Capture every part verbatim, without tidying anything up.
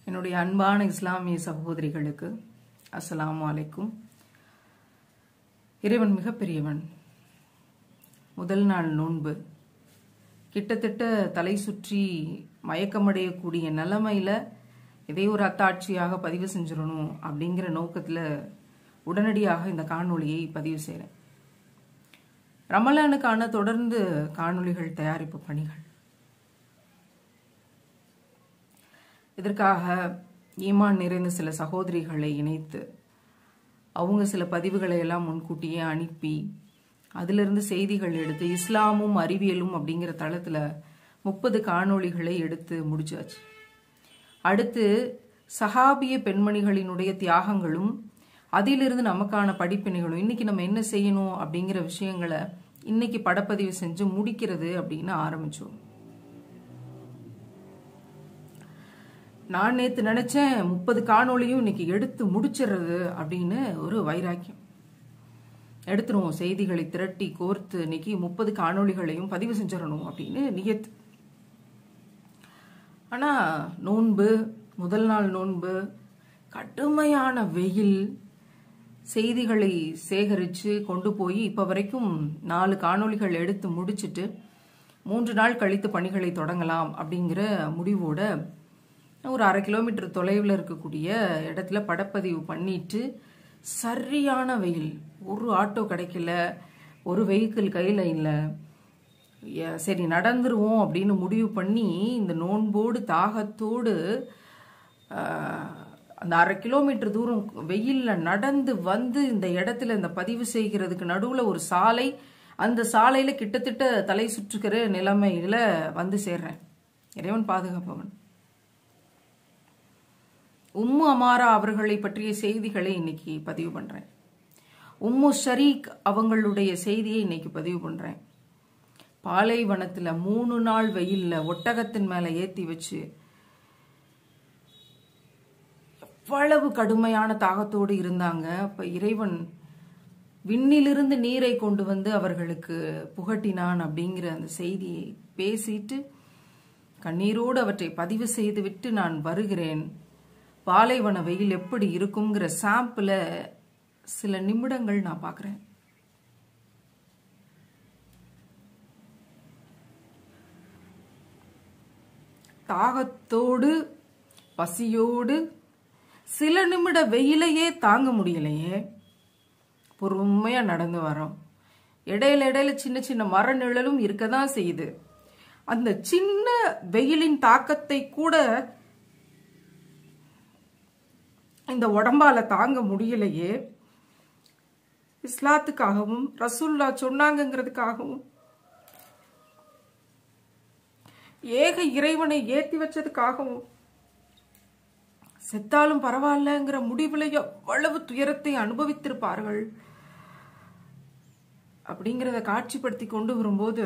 என்னுடைய அன்பான இஸ்லாமிய சகோதரிகளுக்கு அஸ்ஸலாமு அலைக்கும். இறைவன் மிகப்பெரியவன். முதல் நாள் நோன்பு கிட்டத்தட்ட தலை சுற்றி மயக்கமடையக்கூடிய நிலைமையில இதை ஒரு அத்தாட்சியாக பதிவு செஞ்சிடணும் அப்படிங்கிற நோக்கத்தில் உடனடியாக இந்த காணொளியை பதிவு செய்கிறேன். ரமலானுக்கான தொடர்ந்து காணொளிகள் தயாரிப்பு பணிகள். இதற்காக ஈமான் நிறைந்த சில சகோதரிகளை இணைத்து அவங்க சில பதிவுகளை எல்லாம் முன்கூட்டியே அனுப்பி அதிலிருந்து செய்திகள் எடுத்து இஸ்லாமும் அறிவியலும் அப்படிங்கிற தளத்தில் முப்பது காணொளிகளை எடுத்து முடிச்சாச்சு. அடுத்து சஹாபிய பெண்மணிகளினுடைய தியாகங்களும் அதிலிருந்து நமக்கான படிப்பினைகளும் இன்னைக்கு நம்ம என்ன செய்யணும் அப்படிங்கிற விஷயங்களை இன்னைக்கு படப்பதிவு செஞ்சு முடிக்கிறது அப்படின்னு ஆரம்பிச்சோம். நான் நேற்று நினைச்சேன் முப்பது காணொளியும் இன்னைக்கு எடுத்து முடிச்சிடுறது அப்படின்னு ஒரு வைராக்கியம். எடுத்துருவோம், செய்திகளை திரட்டி கோர்த்து இன்னைக்கு முப்பது காணொளிகளையும் பதிவு செஞ்சிடணும் அப்படின்னு நியத்து. ஆனா நோன்பு, முதல் நாள் நோன்பு, கடுமையான வெயில், செய்திகளை சேகரித்து கொண்டு போய் இப்போ வரைக்கும் நாலு காணொளிகள் எடுத்து முடிச்சுட்டு மூன்று நாள் கழித்து பணிகளை தொடங்கலாம் அப்படிங்கிற முடிவோட ஒரு அரை கிலோமீட்டர் தொலைவில் இருக்கக்கூடிய இடத்துல படப்பதிவு பண்ணிட்டு சரியான வெயில், ஒரு ஆட்டோ கிடைக்கல, ஒரு வெஹிக்கிள் கையில் இல்லை. சரி நடந்துருவோம் அப்படின்னு முடிவு பண்ணி இந்த நோன்போடு தாகத்தோடு அந்த அரை கிலோமீட்டர் தூரம் வெயிலில் நடந்து வந்து இந்த இடத்துல இந்த பதிவு செய்கிறதுக்கு நடுவில் ஒரு சாலை, அந்த சாலையில் கிட்டத்தட்ட தலை சுற்றுக்கிற நிலைமையில வந்து சேர்றேன். இறைவன் பாதுகாப்பவன். உம்மு அமாரா அவர்களை பற்றிய செய்திகளை இன்னைக்கு பதிவு பண்றேன். உம்மு ஷரீக் அவங்களுடைய செய்தியை இன்னைக்கு பதிவு பண்றேன். பாலைவனத்துல மூணு நாள் வெயில்ல ஒட்டகத்தின் மேல ஏத்தி வச்சு எவ்வளவு கடுமையான தாகத்தோடு இருந்தாங்க. அப்ப இறைவன் விண்ணிலிருந்து நீரை கொண்டு வந்து அவர்களுக்கு புகட்டினான் அப்படிங்கிற அந்த செய்தியை பேசிட்டு கண்ணீரோடு அவற்றை பதிவு செய்து விட்டு நான் வருகிறேன். பாலைவன வெயில் எப்படி இருக்குங்கிற சாம்பிள சில நிமிடங்கள் நான் பார்க்கிறேன். தாகத்தோடு பசியோடு சில நிமிட வெயிலையே தாங்க முடியலையே, பொறுமையா நடந்து வரோம். இடையில இடையில சின்ன சின்ன மர நிழலும் இருக்கதான் செய்யுது. அந்த சின்ன வெயிலின் தாக்கத்தை கூட இந்த உடம்பால தாங்க முடியலையே. இஸ்லாத்துக்காகவும் ரசூல்லா சொன்னாங்கிறதுக்காகவும் ஏக இறைவனை ஏத்தி வச்சதுக்காகவும் செத்தாலும் பரவாயில்லங்கிற முடிவுல எவ்வளவு துயரத்தை அனுபவித்திருப்பார்கள் அப்படிங்கிறத காட்சிப்படுத்தி கொண்டு வரும்போது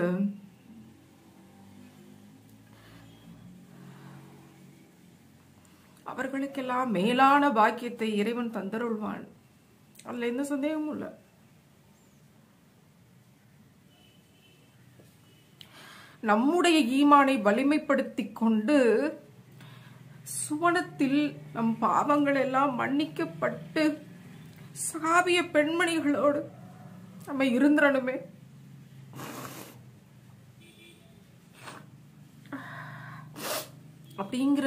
அவர்களுக்கெல்லாம் மேலான பாக்கியத்தை இறைவன் தந்தருள்வான். அதுல எந்த சந்தேகமும் இல்லை. நம்முடைய ஈமானை வலிமைப்படுத்தி கொண்டு சுவனத்தில் நம் பாவங்கள் எல்லாம் மன்னிக்கப்பட்டு சஹாபிய பெண்மணிகளோடு நம்ம இருந்துடணுமே. அப்படிங்கிற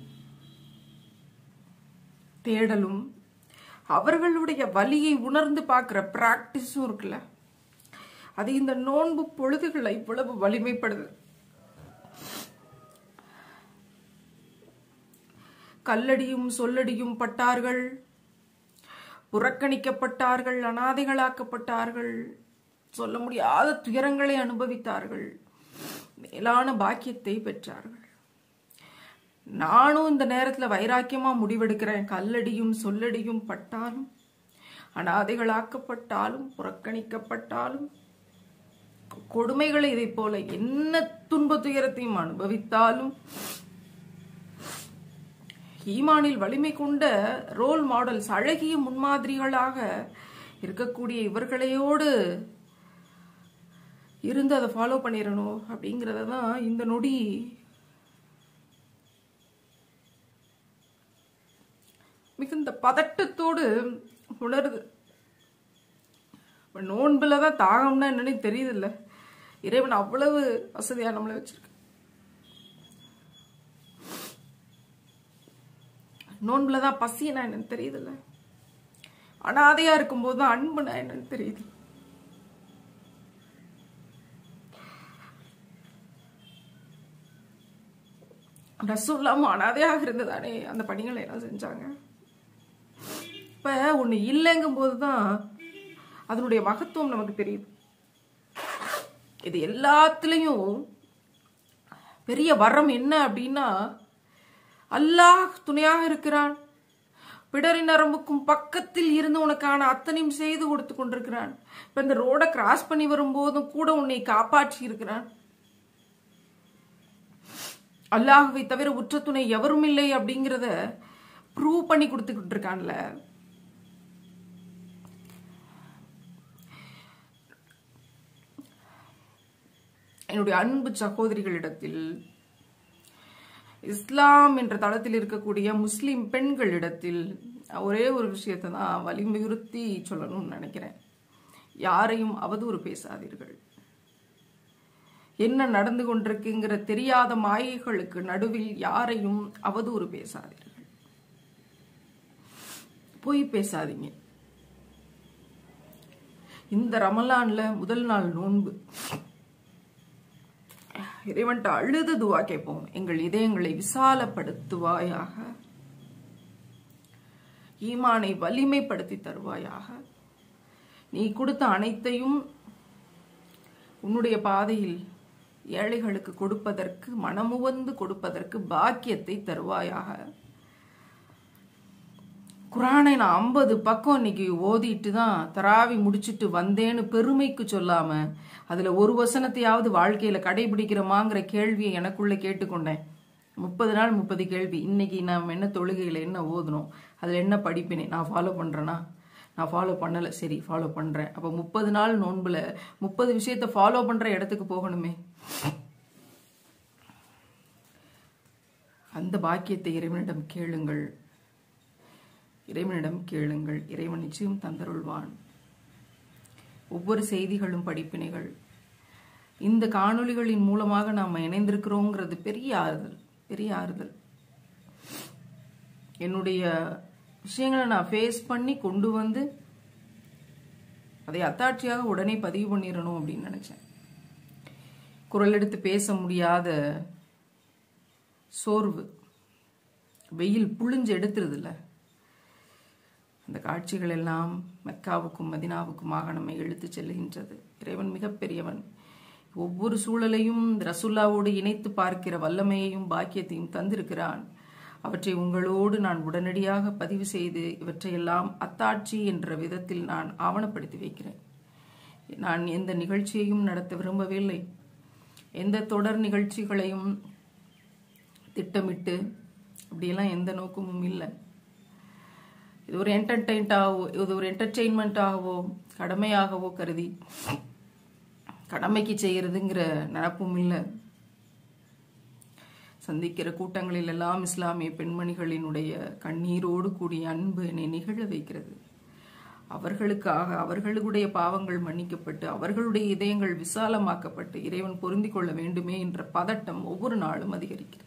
தேடலும் அவர்களுடைய வலியை உணர்ந்து பார்க்கிற பிராக்டிஸும் இருக்குல்ல, அது இந்த நோன்பு பொழுதுகளை இவ்வளவு வலிமைப்படுது. கல்லடியும் சொல்லடியும் பட்டார்கள், புறக்கணிக்கப்பட்டார்கள், அனாதைகளாக்கப்பட்டார்கள், சொல்ல முடியாத துயரங்களை அனுபவித்தார்கள், மேலான பாக்கியத்தை பெற்றார்கள். நானும் இந்த நேரத்துல வைராக்கியமா முடிவெடுக்கிறேன். கல்லடியும் சொல்லடியும் பட்டாலும், அனாதைகளாக்கப்பட்டாலும், புறக்கணிக்கப்பட்டாலும், கொடுமைகளை இதை போல என்ன துன்ப துயரத்தையும் அனுபவித்தாலும் ஈமானில் வலிமை கொண்ட ரோல் மாடல்ஸ், அழகிய முன்மாதிரிகளாக இருக்கக்கூடிய இவர்களையோடு இருந்து அதை ஃபாலோ பண்ணிடணும் அப்படிங்கிறத தான் இந்த நொடி மிகுந்த பதட்டத்தோடு உணருது. நோன்புலதான் தாகம்னா என்னன்னு தெரியுது இல்ல. இறைவன் அவ்வளவு வசதியா நம்மளை வச்சிருக்க. நோன்புலதான் பசினா என்னன்னு தெரியுது இல்ல. அனாதையா இருக்கும் போதுதான் அன்புனா என்னன்னு தெரியுது. ரசூலுல்லாஹ் அனாதையாக இருந்ததானே அந்த பணிகளை எல்லாம் செஞ்சாங்க. இப்ப ஒண்ணு இல்லைங்கும் போதுதான் அதனுடைய மகத்துவம் நமக்கு தெரியுது. இது எல்லாத்துலயும் பெரிய வரம் என்ன அப்படின்னா, அல்லாஹ் துணையாக இருக்கிறான். பிடரி நரம்புக்கும் பக்கத்தில் இருந்து உனக்கான அத்தனையும் செய்து கொடுத்து கொண்டிருக்கிறான். இப்ப இந்த ரோட கிராஸ் பண்ணி வரும்போதும் கூட உன்னை காப்பாற்றி இருக்கிறான். அல்லாஹ்வை தவிர உற்ற துணை எவரும் இல்லை அப்படிங்கிறத ப்ரூவ் பண்ணி கொடுத்துக்கிட்டு இருக்கான்ல. என்னுடைய அன்பு சகோதரிகளிடத்தில், இஸ்லாம் என்ற தளத்தில் இருக்கக்கூடிய முஸ்லிம் பெண்களிடத்தில் ஒரே ஒரு விஷயத்தை தான் வலியுறுத்தி சொல்லணும்னு நினைக்கிறேன். யாரையும் அவதூறு பேசாதீர்கள். என்ன நடந்து கொண்டிருக்குங்கிற தெரியாத மாயைகளுக்கு நடுவில் யாரையும் அவதூறு பேசாதீர்கள். பொய் பேசாதீங்க. இந்த ரமலான்ல முதல் நாள் நோன்பு இறைவன்ட்ட அழுது துவா கேட்போம். எங்கள் இதயங்களை விசாலப்படுத்துவாயாக, ஈமானை வலிமைப்படுத்தி தருவாயாக. நீ கொடுத்த அனைத்தையும் உன்னுடைய பாதையில் ஏழைகளுக்கு கொடுப்பதற்கு, மனமுவந்து கொடுப்பதற்கு பாக்கியத்தை தருவாயாக. குரானை நான் ஐம்பது பக்கம் இன்னைக்கு ஓதிட்டு தான் தராவி முடிச்சுட்டு வந்தேன்னு பெருமைக்கு சொல்லாம அதுல ஒரு வசனத்தையாவது வாழ்க்கையில கடைபிடிக்கிறோமாங்கிற கேள்வியை எனக்குள்ள கேட்டுக்கொண்டேன். முப்பது நாள் முப்பது கேள்வி. இன்னைக்கு நாம் என்ன தொழுகையில என்ன ஓதணும், அதுல என்ன படிப்பினேன், நான் ஃபாலோ பண்றேனா, நான் ஃபாலோ பண்ணல, சரி ஃபாலோ பண்றேன். அப்ப முப்பது நாள் நோன்புல முப்பது விஷயத்த ஃபாலோ பண்ற இடத்துக்கு போகணுமே. அந்த பாக்கியத்தை இறைவனிடம் கேளுங்கள், இறைவனிடம் கேளுங்கள். இறைவன் நிச்சயம் தந்தருள்வான். ஒவ்வொரு செய்திகளும் படிப்பினைகள். இந்த காணொளிகளின் மூலமாக நாம் இணைந்திருக்கிறோங்கிறது பெரிய ஆறுதல், பெரிய ஆறுதல். என்னுடைய விஷயங்களை நான் ஃபேஸ் பண்ணி கொண்டு வந்து அதை அத்தாட்சியாக உடனே பதிவு பண்ணிடணும் அப்படின்னு நினைச்சேன். குரல் எடுத்து பேச முடியாத சோர்வு, வெயில் புழிஞ்சு எடுத்துருது இல்ல, அந்த காட்சிகள் எல்லாம் மெக்காவுக்கும் மதினாவுக்குமாக நம்மை இழுத்து செல்கின்றது. இறைவன் மிகப்பெரியவன். ஒவ்வொரு சூழலையும் ரசூல்லாவோடு இணைத்து பார்க்கிற வல்லமையையும் பாக்கியத்தையும் தந்திருக்கிறான். அவற்றை உங்களோடு நான் உடனடியாக பதிவு செய்து இவற்றையெல்லாம் அத்தாட்சி என்ற விதத்தில் நான் ஆவணப்படுத்தி வைக்கிறேன். நான் எந்த நிகழ்ச்சியையும் நடத்த விரும்பவில்லை. எந்த தொடர் நிகழ்ச்சிகளையும் திட்டமிட்டு அப்படியெல்லாம் எந்த நோக்கமும் இல்லை. இது ஒரு என்டர்டெயின்டாகவோ, இது ஒரு என்டர்டெயின்மெண்ட்டாகவோ கடமையாகவோ கருதி கடமைக்கு செய்யறதுங்கிற நினப்பும் இல்லை. சந்திக்கிற கூட்டங்களில் எல்லாம் இஸ்லாமிய பெண்மணிகளினுடைய கண்ணீரோடு கூடிய அன்பு என்னை நிகழ வைக்கிறது. அவர்களுக்காக அவர்களுடைய பாவங்கள் மன்னிக்கப்பட்டு அவர்களுடைய இதயங்கள் விசாலமாக்கப்பட்டு இறைவன் பொருந்தி கொள்ள வேண்டுமே என்ற பதட்டம் ஒவ்வொரு நாளும் அதிகரிக்கிறது.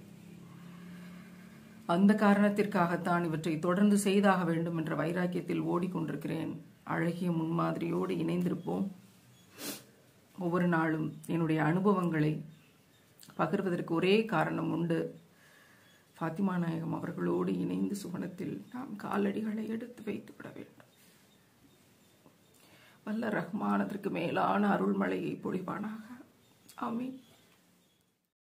அந்த காரணத்திற்காகத்தான் இவற்றை தொடர்ந்து செய்தாக வேண்டும் என்ற வைராக்கியத்தில் ஓடிக்கொண்டிருக்கிறேன். அழகிய முன்மாதிரியோடு இணைந்திருப்போம். ஒவ்வொரு நாளும் என்னுடைய அனுபவங்களை பகிர்வதற்கு ஒரே காரணம் உண்டு. ஃபாத்திமா நாயகம் அவர்களோடு இணைந்து சுவனத்தில் நாம் காலடிகளை எடுத்து வைத்து விட வேண்டும். வல்ல ரஹ்மான் அதற்கு மேலான அருள்மழையை பொழிவானாக. ஆமீன்.